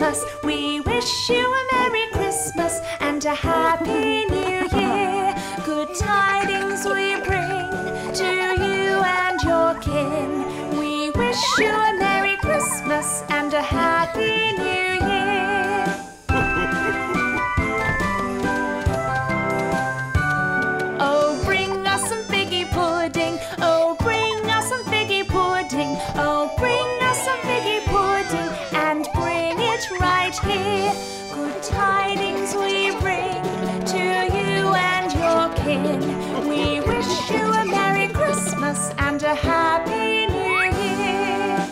Christmas. We wish you a Merry Christmas and a Happy New Year. Good tidings we bring to you and your kin. We wish you a Merry Christmas and a Happy New Year. Oh, bring us some figgy pudding. Oh, bring us some figgy pudding. Oh, bring us some figgy pudding and bring it right here. Good tidings we bring to you and your kin. We wish you a Merry Christmas and a Happy New Year.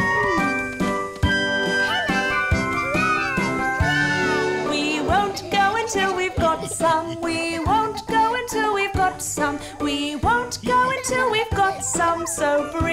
We won't go until we've got some. We won't go until we've got some. We won't go until we've got some. So